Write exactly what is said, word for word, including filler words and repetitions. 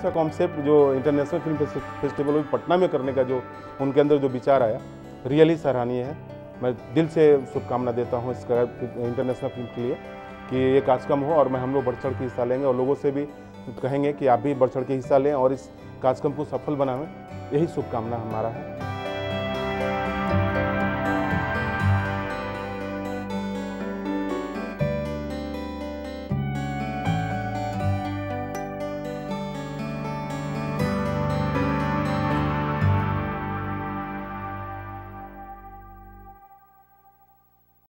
सा कॉन्सेप्ट जो international film festival Patna में करने का जो उनके अंदर जो विचार आया, रियली सराहनीय है। मैं दिल से शुभकामना देता हूँ इसका इंटरनेशनल फिल्म के लिए कि ये कार्यक्रम हो और मैं हम लोग बढ़ चढ़ के हिस्सा लेंगे और लोगों से भी कहेंगे कि आप भी बढ़ चढ़ के हिस्सा लें और इस कार्यक्रम को सफल बनाएं। यही शुभकामना हमारा है।